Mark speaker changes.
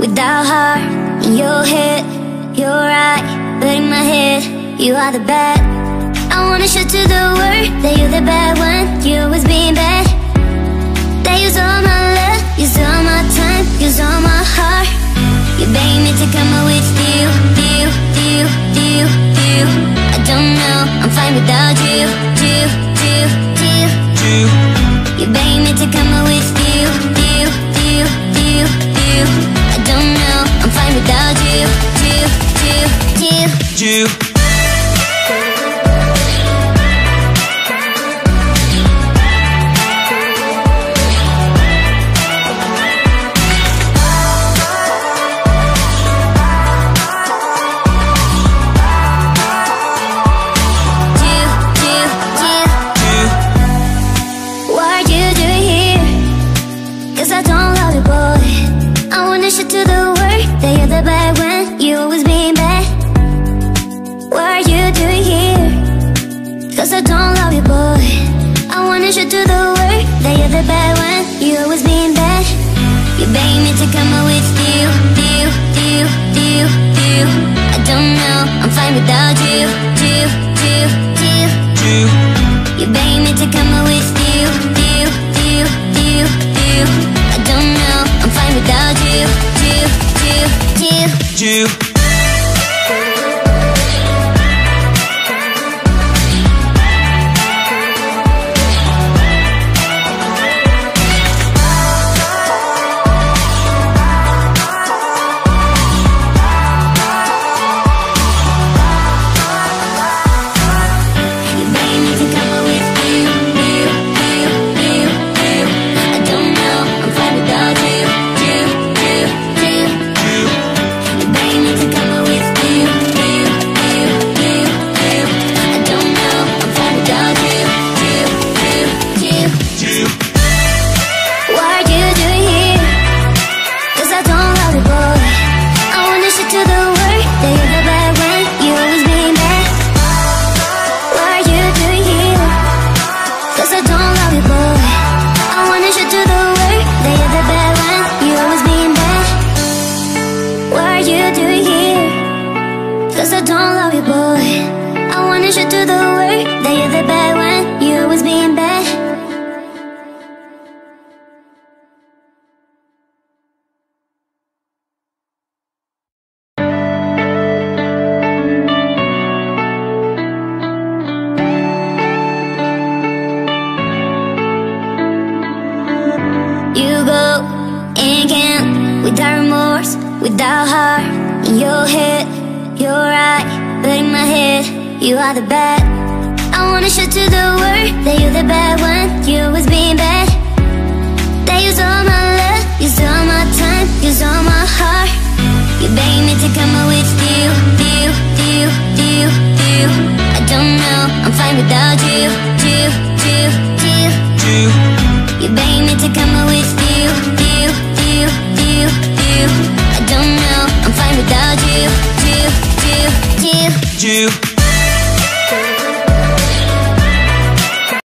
Speaker 1: without heart. In your head, you're right, but in my head, you are the bad. I wanna show to the world that you're the bad one. You always being bad. That use all my love, use all my time, use all my heart. You beg me to come up with you. I don't know, I'm fine without you. You beg me to come up with you. I don't know, I'm fine without you. To the world that you're the bad one. You always being bad. What are you doing here? Cause I don't love you, boy. I wanna show to the world that you're the bad one. You always being bad. You beg me to come up with you. I don't know, I'm fine without you. You beg me to come up with you. I don't know, I'm fine without you. Cause I don't love you, boy. I wanna show to the world that you're the bad one. You always being bad. You go and can't, without remorse, without heart. In your head, you're right, but in my head, you are the bad. I wanna show to the world that you're the bad one. You always being bad.